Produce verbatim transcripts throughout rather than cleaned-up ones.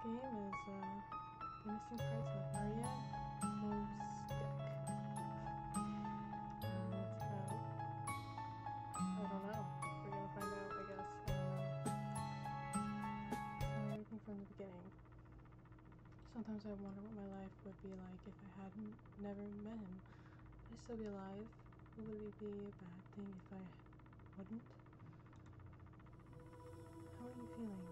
game is uh, The Missing Parts of Maria Gwozdek. And it's about, I don't know, we're gonna find out, I guess, I don't know. So everything from the beginning. Sometimes I wonder what my life would be like if I hadn't never met him. Would I still be alive? Would it be a bad thing if I wouldn't? How are you feeling?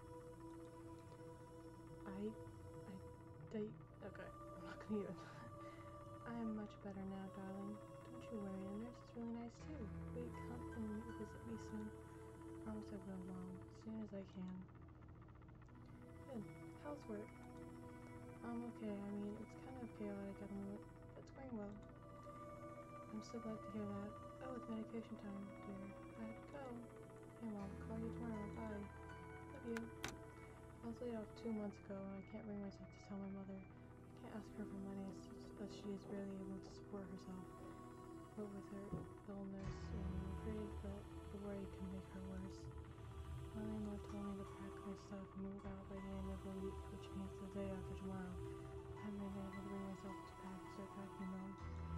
I, I, date, okay, I'm not gonna even. I am much better now, darling. Don't you worry, the nurse is really nice too. Wait, come and visit me soon. Promise I will, Mom, as soon as I can. Good. How's work? I'm okay. I mean, it's kind of chaotic at the moment, but it's going well. I'm so glad to hear that. Oh, it's medication time, dear. I have to go. Hey, Mom, call you tomorrow. Bye. Love you. I was laid off two months ago, and I can't bring myself to tell my mother. I can't ask her for money as, as she is barely able to support herself. But with her illness, I'm afraid that the worry can make her worse. My landlord told me to pack my stuff and move out by the end of the week, which means the day after tomorrow. I haven't been able to bring myself to pack, start packing though.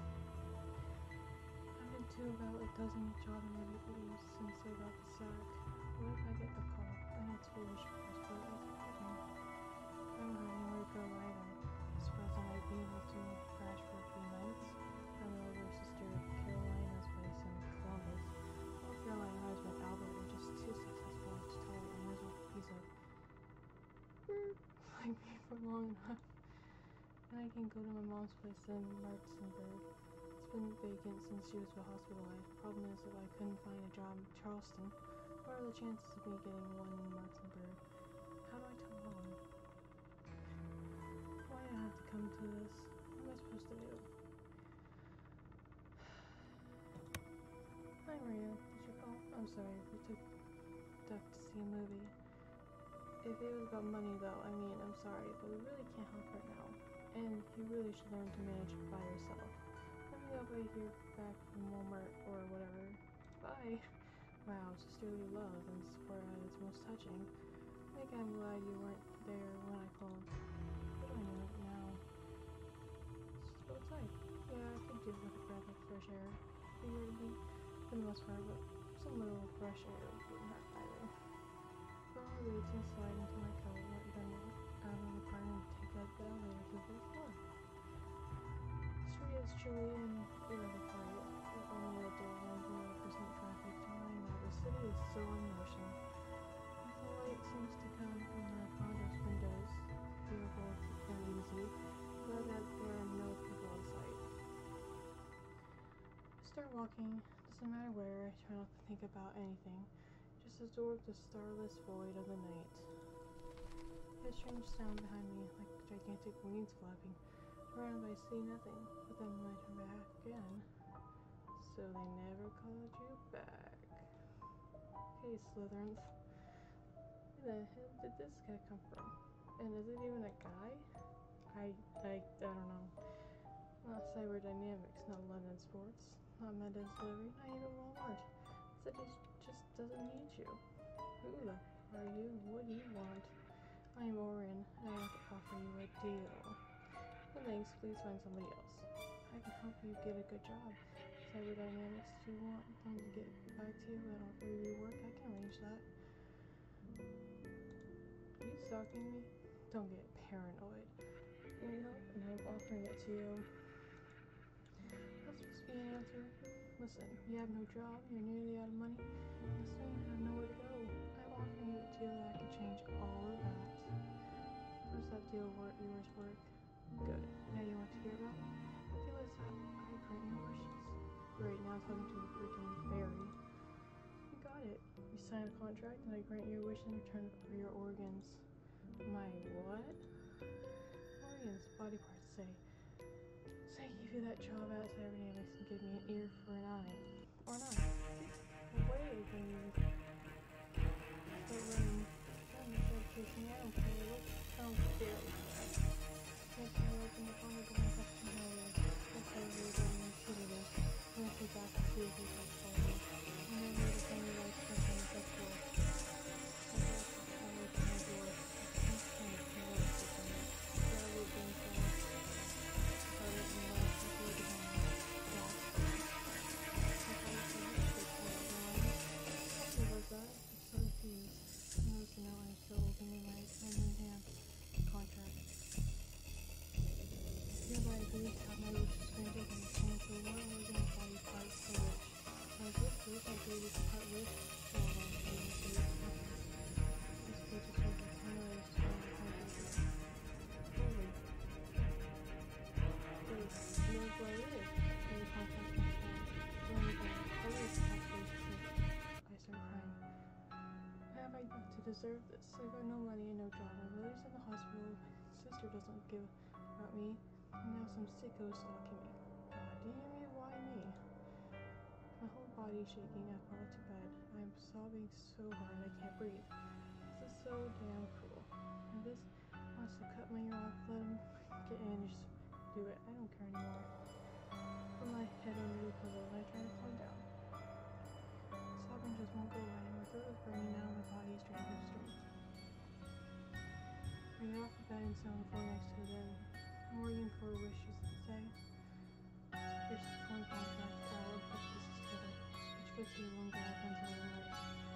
I've been to about a dozen job interviews since I got the sack. What if I get the call? I know it's foolish, of course, but it's important. I don't have anywhere to go either. I'm surprised I might be able to crash for a few nights. My older sister Carolina's place in Columbus. North Carolina husband Albert are just too successful to tolerate a miserable piece of like me for long enough. And I can go to my mom's place in Martinsburg. It's been vacant since she was hospitalized. Problem is that I couldn't find a job in Charleston. What are the chances of me getting one in Martinsburg? How do I tell Mom? Why did I have to come to this? What am I supposed to do? Hi Maria, did you call? I'm sorry, we took Duck to see a movie. If it was about money though, I mean, I'm sorry, but we really can't help right now. And you really should learn to manage by yourself. Let me know if I hear back from Walmart or whatever. Bye! Wow, sisterly love and support at its most touching. I think I'm glad you weren't there when I called. What do I know now? It's just what it's like. Yeah, I could do with a breath of fresh air. Figuratively, for the most part, but some little fresh air wouldn't hurt either. Put on the boots and slide into my coat, and then out of the apartment and take up the elevator to the fifth floor. The street is chilly and eerily quiet. With only a dull one hundred percent traffic to remind that the city is still in motion. The light seems to come from the condo's windows, fearful and easy, but that there are no people in sight. I start walking, doesn't matter where, I try not to think about anything, just absorb the starless void of the night. I hear a strange sound behind me, like gigantic wings flapping. Around I see nothing, but then when I turn back again, so they never called you back. Hey, Slytherins. Where the hell did this guy come from? And is it even a guy? I, I, I don't know. Not Cyberdynamics, not London Sports, not Mendes Delivery, not even Walmart. It just doesn't need you. Who the are you? What do you want? I am Orion, and I want to offer you a deal. No thanks, please find somebody else. I can help you get a good job. Cyberdynamics, do you want them to get back to you and offer you work? I can arrange that. Are you stalking me? Don't get paranoid. You need help, and I'm offering it to you. That's supposed to be an answer. Listen, you have no job, you're nearly out of money, and soon you have nowhere to go. I'm offering you a deal that can change all of that. How does that deal work, yours work? Good. Now you want to hear about it? The deal is that I grant your wishes. Great, now I'm talking to a freaking fairy. You got it. You sign a contract and I grant your wish in return for your organs. My what? Organs, body parts, say. Say I give you that job at Cyberdynamics and give me an ear for an eye. Or not. Wait, then you start running. Then you start chasing me out. Okay, look, sounds scary. Can't you open the phone door and touch me over? Okay, you're going to see this. I'm going to take back to see if you can call me. And then you're the family life person on the fifth floor. I got to my door. I'm trying to to deserve this? I got no money and no job. My brother's in the hospital. My sister doesn't give about me. And now some sicko's stalking me. God damn it, why me? My whole body is shaking. I fall to bed. I'm sobbing so hard I can't breathe. This is so damn cruel. And this wants to cut my ear off. Let him get in and just do it. I don't care anymore. Put my head under the pillow and I try to calm down. Sobbing just won't go away. My throat is burning now. My body is draining of strength. I get off the bed and sit on the floor next to the bed. I'm working for wishes to say. Here's the phone contract. All of the pieces together. Each foot table and grab pencil and write.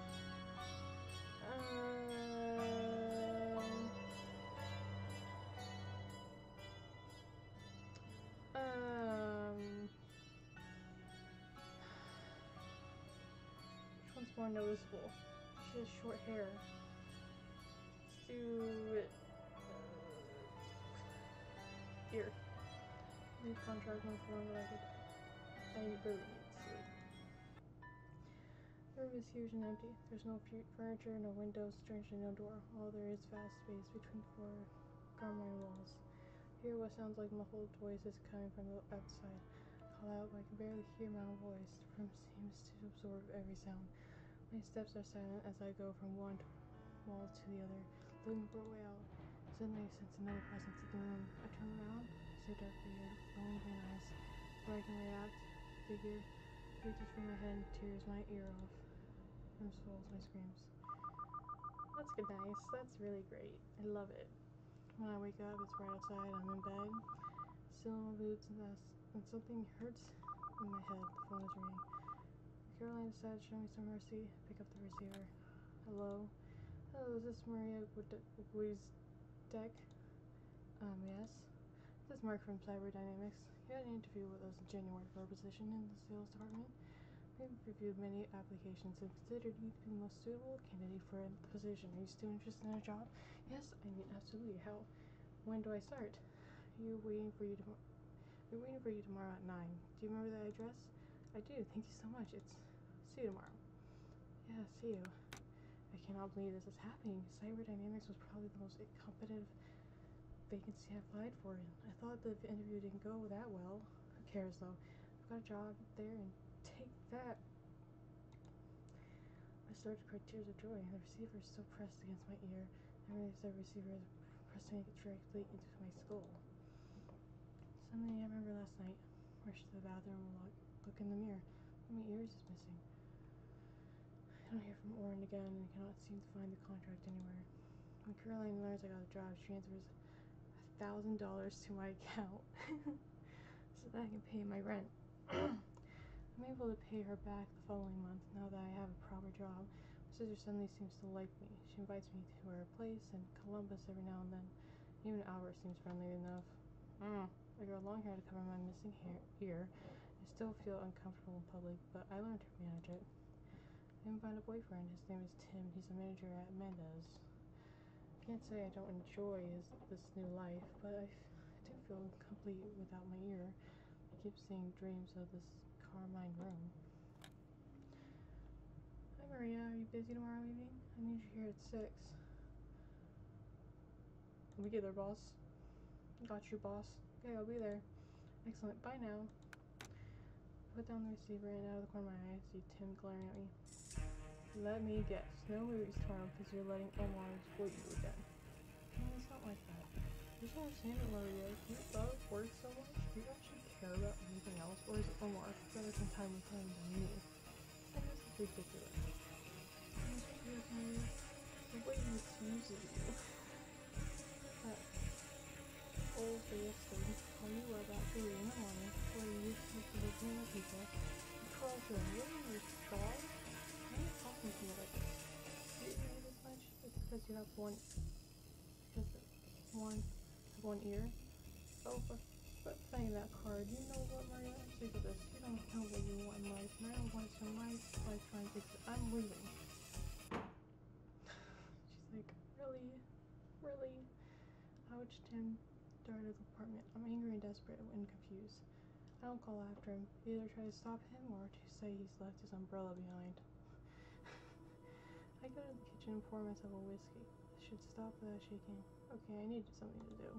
Um. Um. Which one's more noticeable? She has short hair. Let's do it. Here. Leave contract no form, but I could. I really need sleep. The room is huge and empty. There's no furniture, no windows, strangely no door. All there is vast space between four carmine walls. Hear what sounds like muffled voices coming from the outside. I call out, but I can barely hear my own voice. The room seems to absorb every sound. My steps are silent as I go from one wall to the other, looking for a way out. Suddenly I sense another presence in the room. I turn around, see a dark figure, glowing green eyes. Before I can react, the figure reaches for my head and tears my ear off and swallows my screams. That's good, nice. That's really great. I love it. When I wake up, it's right outside. I'm in bed, still in my boots, and, that's, and something hurts in my head. The phone is ringing. Caroline decided to show me some mercy. Pick up the receiver. Hello? Hello, is this Maria Gwozdek? Um, yes. This is Mark from Cyber Dynamics. You had an interview with us in January for a position in the sales department. We've reviewed many applications and considered you to be the most suitable candidate for the position. Are you still interested in a job? Yes, I mean, absolutely. How? When do I start? Are you waiting for you tomorrow? We're waiting for you tomorrow at nine. Do you remember the address? I do. Thank you so much. It's see you tomorrow. Yeah, see you. I cannot believe this is happening. Cyber Dynamics was probably the most competitive vacancy I applied for. I thought the interview didn't go that well. Who cares though? I've got a job there and take that. I started to cry tears of joy. The receiver is still pressed against my ear. I realized the receiver is pressing it directly into my skull. Suddenly I remember last night. Rushed to the bathroom and look, look in the mirror. My ears is missing. I don't hear from Oren again and cannot seem to find the contract anywhere. When Caroline learns I got a job, she transfers a thousand dollars to my account so that I can pay my rent. I'm able to pay her back the following month now that I have a proper job. My sister suddenly seems to like me. She invites me to her place in Columbus every now and then. Even Albert seems friendly enough. Mm. I grow long hair to cover my missing hair ear. I still feel uncomfortable in public, but I learned to manage it. I even found a boyfriend. His name is Tim. He's a manager at Mendez. I can't say I don't enjoy his, this new life, but I, I do feel incomplete without my ear. I keep seeing dreams of this carmine room. Hi Maria, are you busy tomorrow evening? I need you here at six. We get there, boss. Got you, boss. Okay, I'll be there. Excellent. Bye now. Put down the receiver and out of the corner of my eye, I see Tim glaring at me. Let me guess. No movies tomorrow because you're letting Omar exploit you again. No, it's not like that. You just understand it, Maria. Do you love work so much? Do you actually care about anything else? Or is it Omar? I'd rather spend time with him than me. And this is ridiculous. The way he uses you. That old face thing. Tell you what about three in the morning where you used to be looking at people. You call to him, what are you, dog? Why are you talking to me like this? Do you hear this much? It's because you have one, because one, one ear. Oh, but, but playing that card, you know what, Maria? I'm sick of this. You don't know what you want in life. And I don't want your life, life trying to fix it. I'm leaving. She's like, really? Really? Ouch, Tim darted the apartment. I'm angry and desperate and confused. I don't call after him. Either try to stop him or to say he's left his umbrella behind. I go to the kitchen kitchen and pour myself a whiskey. I should stop uh, shaking. Okay, I need something to do.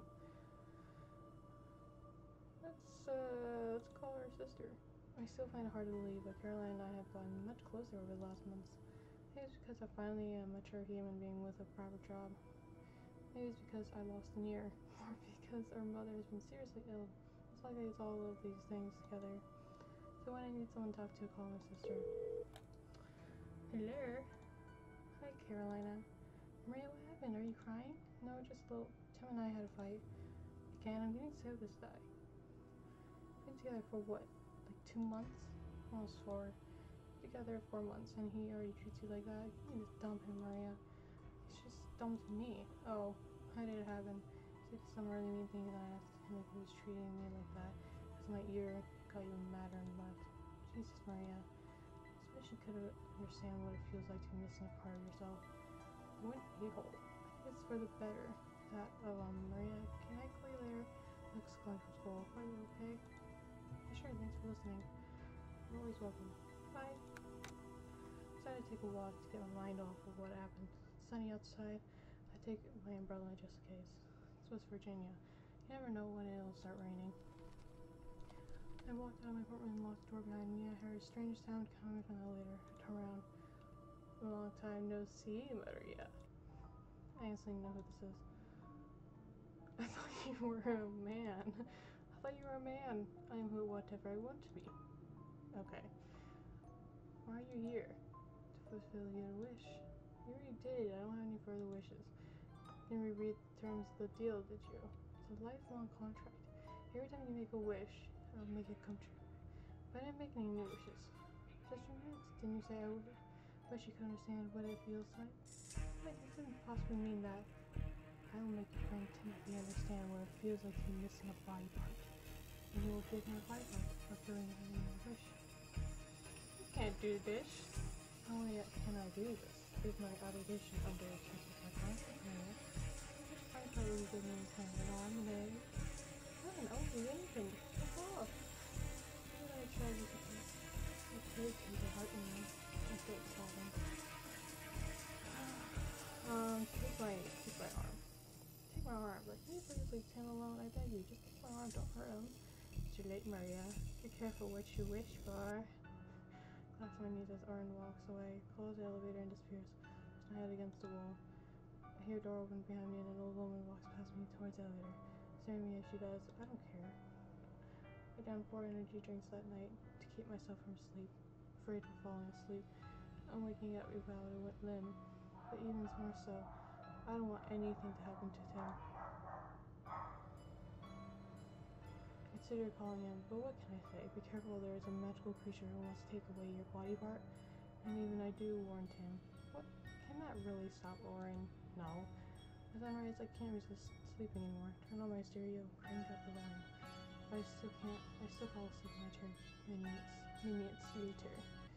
Let's, uh, let's call her sister. I still find it hard to believe, but Caroline and I have gotten much closer over the last months. Maybe it's because I finally am a mature human being with a proper job. Maybe it's because I lost an ear, or because our mother has been seriously ill. It's like it's all of these things together. So when I need someone to talk to, call my sister. Hello? Hi, Carolina. Maria, what happened? Are you crying? No, just a little. Tim and I had a fight. Again, I'm getting sick of this guy. We've been together for what? Like two months? Almost four. Together four months, and he already treats you like that. You need to dump him, Maria. He's just dumped me. Oh, how did it happen? He did some really mean things, and I asked him if he was treating me like that. Because my ear got even madder and left. Jesus, Maria. I just wish you could understand what it feels like to be missing a part of yourself. What a-hole. It's for the better. That, oh, um, Maria, can I call you later? Looks going from school. Are you okay? Sure, thanks for listening. You're always welcome. Bye. Decided to take a walk to get my mind off of what happened. It's sunny outside. I take my umbrella just in case. It's West Virginia. You never know when it'll start raining. I walked out of my apartment and locked the door behind me. I heard a strange sound coming from the elevator. I turned around. A long time no see, Maria. I instantly know who this is. I thought you were a man. I thought you were a man. I am who whatever I want to be. Okay. Why are you here? To fulfill your wish. You already did. I don't have any further wishes. You didn't reread the terms of the deal, did you? It's a lifelong contract. Every time you make a wish, I'll make it come true. But I didn't make any new wishes. Just your minutes. Didn't you say I would? Wish you could understand what it feels like? Like, it couldn't possibly mean that. I will make your friend Timothy understand what it feels like to be missing a body part. And you will give him a body part for filling in your wish. You can't do this. Not only can I do this, it is my obligation under the terms of my contract, Maria. Which body part will you give me in return? An arm, a leg? Not an open anything. Fuck off. What did I try to do? I prayed to the heart in me. I felt sobbing. Um, take my, take my arm. Take my arm. Like, can you please leave Tim alone? I beg you, just take my arm, don't hurt him. It's too late, Maria. Be careful what you wish for. Claps my knees as Arn walks away, closes the elevator and disappears. Puts my head against the wall. I hear a door open behind me and an old woman walks past me towards the elevator. Staring at me as she does, I don't care. I down four energy drinks that night to keep myself from sleep, afraid of falling asleep. I'm waking up without a limb, but even more so, I don't want anything to happen to Tim. I consider calling him, but what can I say? Be careful, there is a magical creature who wants to take away your body part. And even I do warn Tim. What? Can that really stop roaring? No. As I rise, I can't resist sleep anymore. Turn on my stereo, crank up the volume. But I still can't. I still fall asleep in my chair. Minutes, minutes later.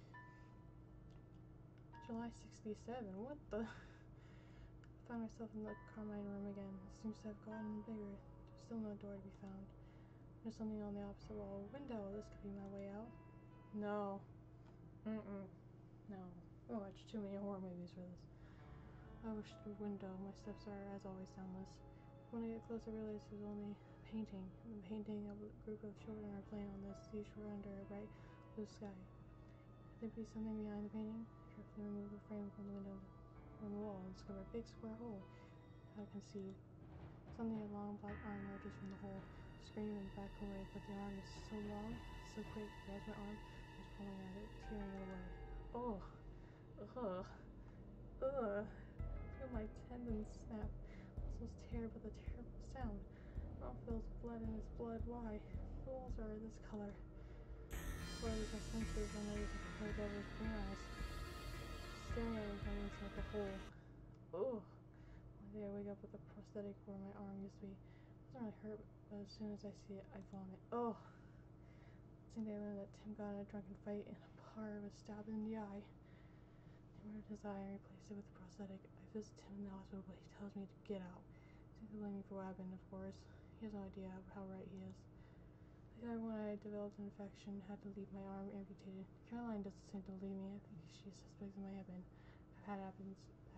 July sixty-seven. What the? I found myself in the Carmine room again. It seems to have gotten bigger. There's still no door to be found. There's something on the opposite wall. Window. This could be my way out. No. Mm-mm. No. I watched too many horror movies for this. I wish the window. My steps are, as always, downless. When I get close, I realize there's only a painting. The painting of a group of children are playing on the seashore under a bright blue sky. Could there be something behind the painting? I carefully remove the frame from the window on the wall and discover a big square hole. I can see something. A long black arm emerges from the hole. Scream and back away, but the arm is so long, so quick. Grabs my arm, and is pulling at it, tearing it away. Oh, ugh, ugh. I feel my tendons snap. Muscles tear, but the terrible sound. Mouth feels blood in its blood. Why? The walls are this color. Slowly, my senses, I notice a pair of devilish green eyes staring at me from inside the hole. Ugh. One day I wake up with a prosthetic where my arm used to be. It doesn't really hurt, but as soon as I see it, I vomit. Oh! Same day I learned that Tim got in a drunken fight and a bar was stabbed in the eye. He removed his eye and replaced it with a prosthetic. I visit Tim in the hospital, but he tells me to get out. He seems to blame me for what happened, of course. He has no idea how right he is. The guy, when I developed an infection, had to leave my arm amputated. Caroline doesn't seem to believe me. I think she suspects it might have been. I've had happens,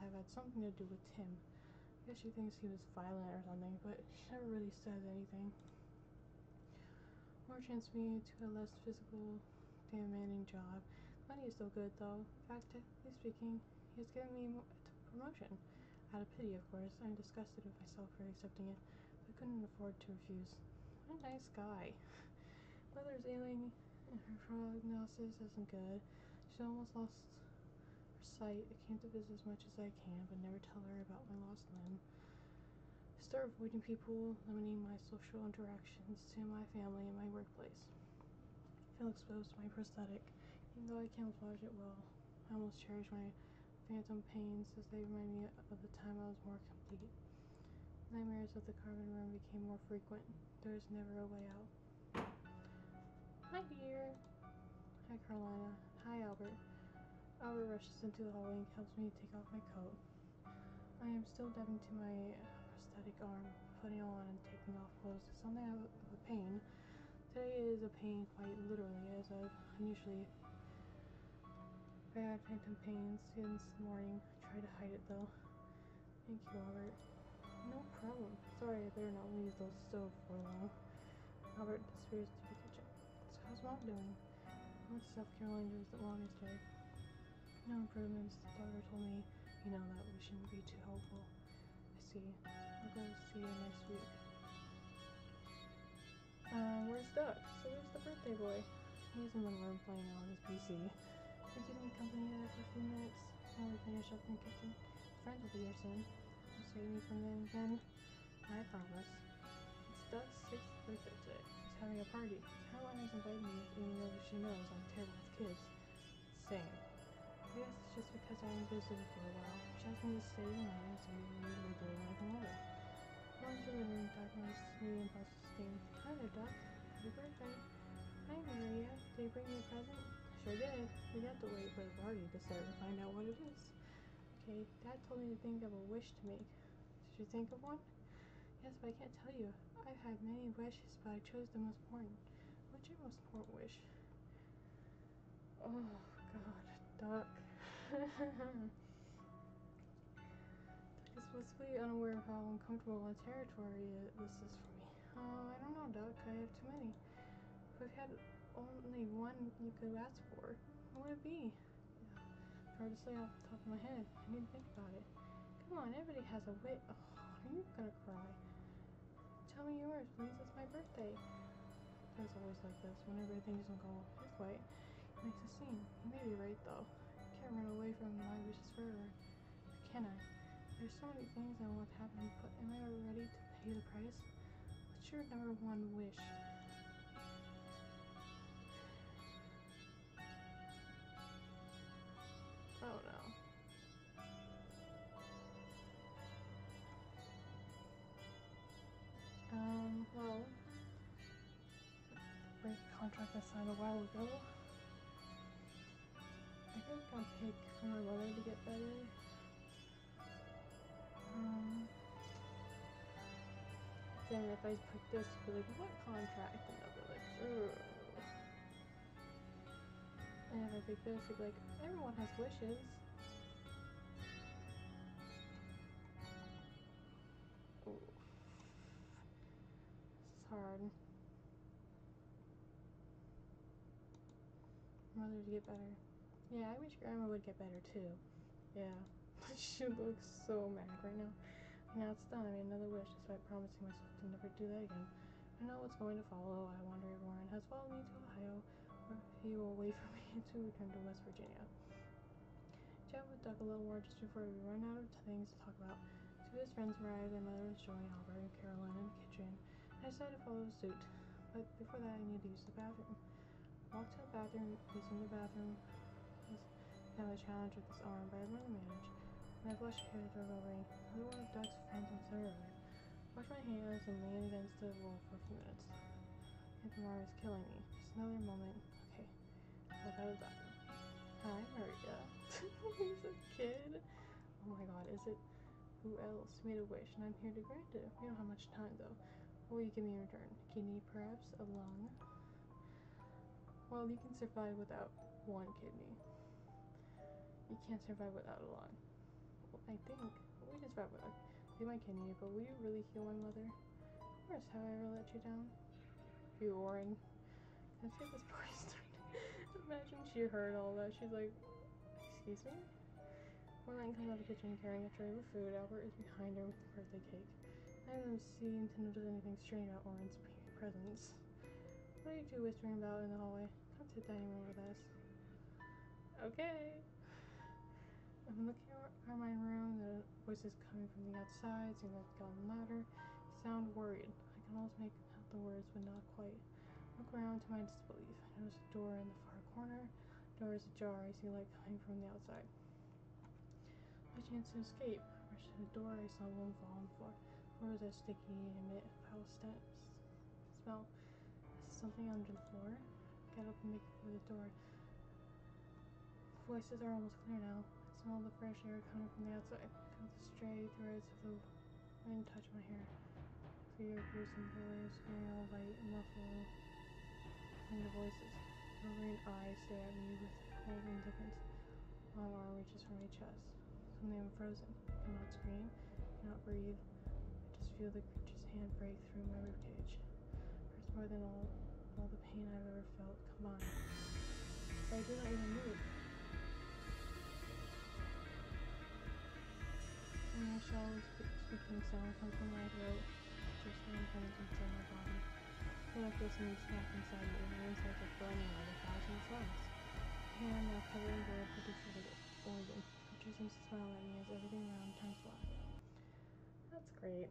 have had something to do with Tim. I guess she thinks he was violent or something, but she never really says anything. More chance me to a less physical, demanding job. Money is still good, though. In fact, technically speaking, he has given me a promotion. Out of pity, of course. I'm disgusted with myself for accepting it, but couldn't afford to refuse. What a nice guy. Mother's ailing, and her prognosis isn't good. She almost lost her sight. I came to visit as much as I can, but never tell her about my lost limb. Start avoiding people, limiting my social interactions to my family and my workplace. I feel exposed to my prosthetic, even though I camouflage it well. I almost cherish my phantom pains as they remind me of the time I was more complete. Nightmares of the carven room became more frequent. There was never a way out. Hi, dear. Hi, Carolina. Hi, Albert. Albert rushes into the hallway and helps me take off my coat. I am still dabbing to my prosthetic arm, putting on and taking off clothes is something of a pain. Today is a pain quite literally, as I've unusually bad phantom pains since the morning. I try to hide it though. Thank you, Albert. No problem. Sorry, I better not leave the stove for long. Albert disappears to the kitchen. So how's Mom doing? What stuff Caroline does at Mom yesterday? No improvements. The doctor told me, you know, that we shouldn't be too hopeful. I see. I'll go see you next week. Uh, where's Duck? So where's the birthday boy? He's in the room playing on his P C. You're giving me company there for a few minutes while we finish up in the kitchen. Friends will be here soon. You'll save me from them then. I promise. It's Duck's sixth birthday today. He's having a party. Caroline has invited me, even though she knows I'm terrible with kids. Same. I guess it's just because I haven't visited for a while. She asked me to stay the night, and so we usually do when I come over. I went to the room, Duck noticed me and buzzed his steam. Hi there, Duck. Happy birthday. Hi, Maria. Did you bring me a present? Sure did. We have to wait for the party to start to find out what it is. Okay, Dad told me to think of a wish to make. Did you think of one? Yes, but I can't tell you. I've had many wishes, but I chose the most important. What's your most important wish? Oh, God. Duck. Duck is blissfully unaware of how uncomfortable a territory this is for me. Uh, I don't know, Duck. I have too many. If I've had only one you could ask for, what would it be? Yeah, hard to say off the top of my head. I need to think about it. Come on, everybody has a wit. Oh, are you gonna cry? Tell me yours, please. It's my birthday. It's always like this. Whenever things don't go his way, it makes a scene. You may be right, though. I can't run away from my wishes forever. Can I? There's so many things I want to happen, but am I ready to pay the price? What's your number one wish? Oh no. Um, well, break contract I signed a while ago. I think I'll pick for my mother to get better. Um, then if I pick this, I'll be like, what contract? And I'll be like, ugh. And if I pick this, I'll be like, everyone has wishes. Ooh. This is hard. Mother to get better. Yeah, I wish Grandma would get better too. Yeah. She looks so mad right now. Now it's done. I made another wish despite promising myself to never do that again. I know what's going to follow. I wonder if Warren has followed me to Ohio, or if he will wait for me to return to West Virginia. Chat with Duck a little more just before we run out of things to talk about. Two of his friends arrived, and Mother was showing Albert and Caroline in the kitchen. I decided to follow suit, but before that I needed to use the bathroom. Walked to the bathroom, using the bathroom was kind of a challenge with this arm, but I really managed. When I flushed hair, the doorbell rang. Another one of Doug's friends was there. Washed my hands and leaned against the wall for a few minutes. I think the Mario is killing me. Just another moment. Okay, walk out of the bathroom. Hi, Maria. He's a kid. Oh my god, is it? Who else made a wish? And I'm here to grant it. We don't have much time though. What will you give me in return? A kidney, perhaps? A lung? Well, you can survive without one kidney. You can't survive without a lung. I think. We just wrap up. Be my kidney, but will you really heal my mother? Of course, have I ever let you down? You, Oren. Let's get this party started. Imagine she heard all that. She's like, excuse me? Orlan comes out of the kitchen carrying a tray of food. Albert is behind her with the birthday cake. Neither of them seem to notice anything strange about Oren's presence. What are you two whispering about in the hallway? Come to the dining room with us. Okay. I'm looking at our main room. The voices coming from the outside seem like they've gotten louder. Sound worried. I can almost make out the words, but not quite. Look around to my disbelief. I notice a door in the far corner. The door is ajar. I see light coming from the outside. My chance to escape. I rushed to the door. I saw one fall on the floor. The floor was sticky and emit foul stench. Smell. Is something under the floor? Get up and make for the door. The voices are almost clear now. I smell the fresh air coming from the outside. I feel the stray threads of the wind touch my hair. Clear, gruesome voice, all light and muffled in the voices. Rovering eyes stare at me with cold indifference. Long arm reaches for my chest. Suddenly I'm frozen. I cannot scream, I cannot breathe. I just feel the creature's hand break through my ribcage. Hurts more than all, all the pain I've ever felt combined. But I do not even move. And a shallow squeaking sound comes from my throat. Just hand comes inside my body. I feel like there's something smack inside me. My insides are burning like a thousand suns. My hand now covered in blood produces an organ. Creature seems to smile at me as everything around turns black. That's great.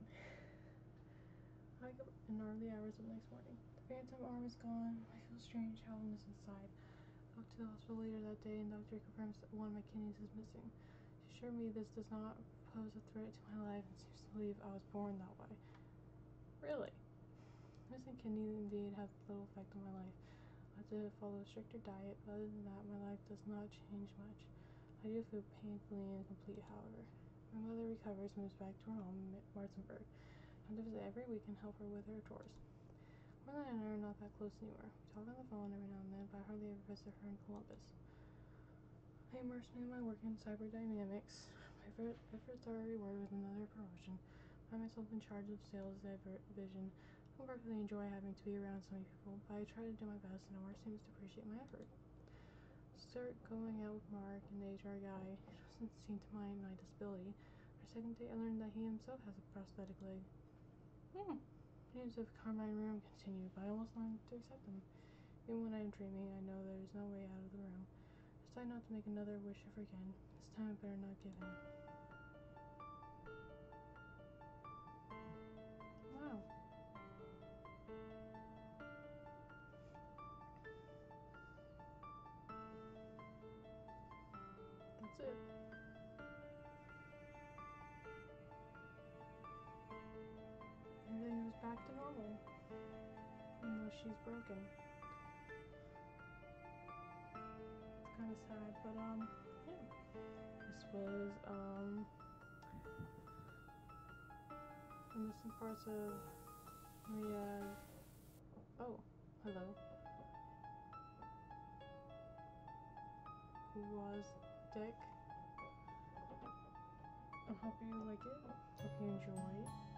I wake up in early hours of the next morning. The phantom arm is gone. I feel strange howlness inside. I go to the hospital later that day and the doctor confirms that one of my kidneys is missing. She assured me this does not pose a threat to my life and seems to believe I was born that way. Really? Missing kidney indeed has little effect on my life. I have to follow a stricter diet, but other than that, my life does not change much. I do feel painfully incomplete, however. My mother recovers and moves back to her home in Martinsburg. I have to visit every week and help her with her chores. Marla and I are not that close anymore. We talk on the phone every now and then, but I hardly ever visit her in Columbus. I immerse me in my work in cyberdynamics. My efforts are rewarded with another promotion. I find myself in charge of sales division. I don't particularly enjoy having to be around so many people, but I try to do my best, and our work seems to appreciate my effort. Start going out with Mark, and the H R guy. He doesn't seem to mind my disability. Our second date, I learned that he himself has a prosthetic leg. Hmm. Dreams of Carmine Room continue, but I almost long to accept them. Even when I'm dreaming, I know there is no way out of the room. I decide not to make another wish ever again. This time I better not give in. Wow. That's it. And then he was back to normal. Even though she's broken. It's kind of sad, but um, yeah. This was um the missing parts of Maria. Oh, hello. Gwozdek. I hope you like it. Hope you enjoy.